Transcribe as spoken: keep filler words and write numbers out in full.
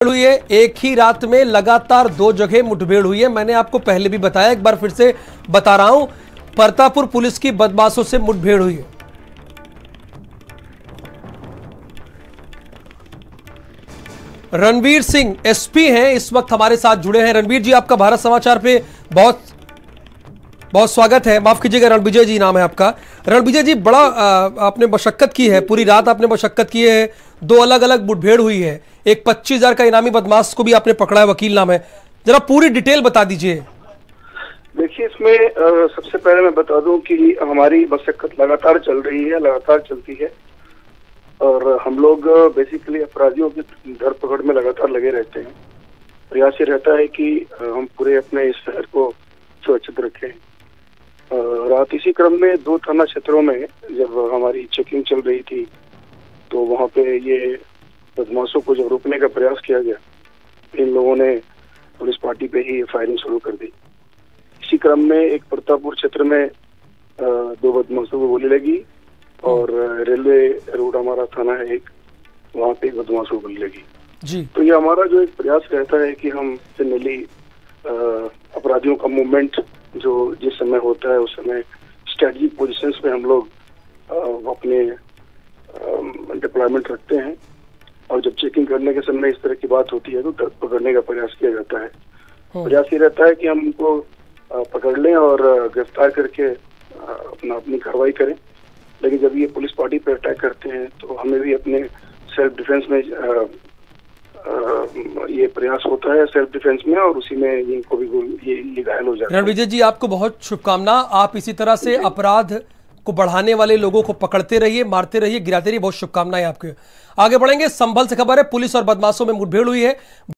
हुई है। एक ही रात में लगातार दो जगह मुठभेड़ हुई है। मैंने आपको पहले भी बताया, एक बार फिर से बता रहा हूं, परतापुर पुलिस की बदमाशों से मुठभेड़ हुई है। रणवीर सिंह एसपी हैं, इस वक्त हमारे साथ जुड़े हैं। रणवीर जी, आपका भारत समाचार पे बहुत बहुत स्वागत है। माफ कीजिएगा, रणविजय जी नाम है आपका। रणविजय जी, बड़ा आ, आपने मशक्कत की है, पूरी रात आपने मशक्कत की है। दो अलग अलग मुठभेड़ हुई है। एक पच्चीस हजार का इनामी बदमाश को भी आपने पकड़ा है, वकील नाम है। जरा पूरी डिटेल बता दीजिए। देखिए, इसमें आ, सबसे पहले मैं बता दूं कि हमारी मशक्कत लगातार चल रही है, लगातार चलती है और हम लोग बेसिकली अपराधियों की धरपकड़ में लगातार लगे रहते हैं। प्रयास ये रहता है कि हम पूरे अपने इस शहर को सुरक्षित रखें। रात इसी क्रम में दो थाना क्षेत्रों में जब हमारी चेकिंग चल रही थी तो वहां पे ये बदमाशों को जब रोकने का प्रयास किया गया, इन लोगों ने पुलिस पार्टी पे ही फायरिंग शुरू कर दी। इसी क्रम में एक प्रतापपुर क्षेत्र में दो बदमाशों को गोली लगी और रेलवे रोड हमारा थाना है एक, वहाँ पे एक बदमाशों को गोली लगी जी। तो ये हमारा जो एक प्रयास रहता है कि हम जनरली अपराधियों का मूवमेंट जो जिस समय होता है उस समय स्ट्रेटजिक पोजीशंस में हम लोग अपने डिप्लॉयमेंट रखते हैं और जब चेकिंग करने के समय इस तरह की बात होती है तो पकड़ने का प्रयास किया जाता है। प्रयास ये रहता है कि हम उनको पकड़ लें और गिरफ्तार करके अपना अपनी कार्रवाई करें। लेकिन जब ये पुलिस पार्टी पर अटैक करते हैं तो हमें भी अपने सेल्फ डिफेंस में आ, आ, ये प्रयास होता है सेल्फ डिफेंस में, और उसी में इनको भी ये, ये घायल हो जाता है। रणविजय जी, आपको बहुत शुभकामना। आप इसी तरह से अपराध को बढ़ाने वाले लोगों को पकड़ते रहिए, मारते रहिए, गिराते रहिए। बहुत शुभकामनाएं आपके। आगे बढ़ेंगे। संभल से खबर है, पुलिस और बदमाशों में मुठभेड़ हुई है।